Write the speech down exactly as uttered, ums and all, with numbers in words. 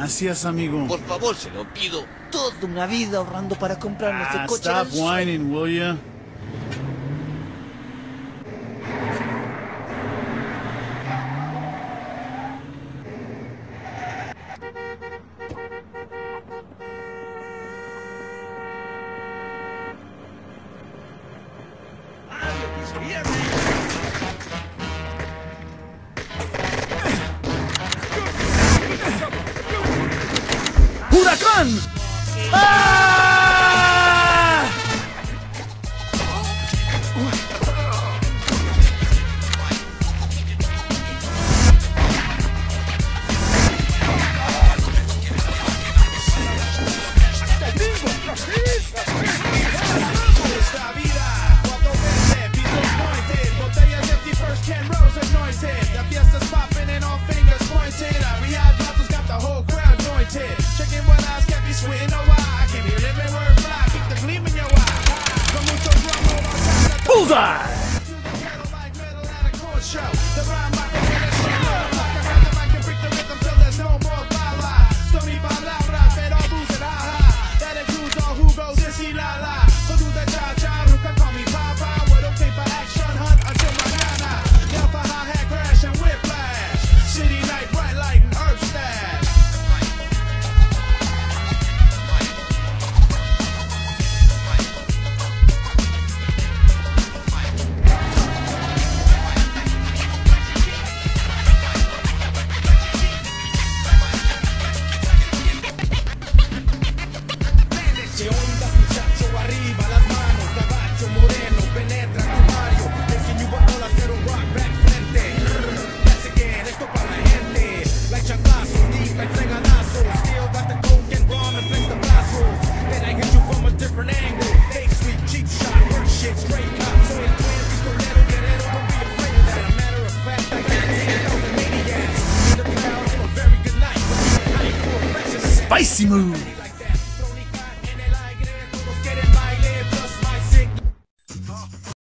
Gracias, amigo. Por favor, se lo pido. Toda una vida ahorrando para comprarnos Ah, el coche stop del sueño. whining, will ya? ¡Huracán! ¡Ah! Esta vida, cuatro veces, pisos pointed, botellas empty, first ten rows anointed. The fiesta's popping and all fingers pointed. Our Riyadh bottles got the whole crowd jointed. Checking what eyes can't be sweating, no why. I can't hear living word fly, keep the gleam in your eye. Con mucho drum roll on top of the Bullseye! like metal at a corn show. The rhyme rock and roll is so low. Like a rhythm, I can break the rhythm till there's no more bala. Stony palabras, pero abusen, aha. That includes all who goes this y la la. So do the cha cha, who can call me Papa. We're okay for action, hunt until mañana. Down for hi-hat crash and whiplash. City night, bright light and herb stash. ¿Qué onda, muchacho? Arriba las manos, caballo moreno, penetra tu Mario. Dicen you want all quiero rock back frente. That's again, esto para la gente. Like chanclazos, deep like fregadazos. Still got the coke and rum and flex the brazos. Then I hit you from a different angle. Fake sweet, cheap shot, work shit, straight cop. So it's twin, pistolero, guerrero, don't be afraid of that. A matter of fact, I got ten thousand maniacs in the crowd on a very good night. Spicy move!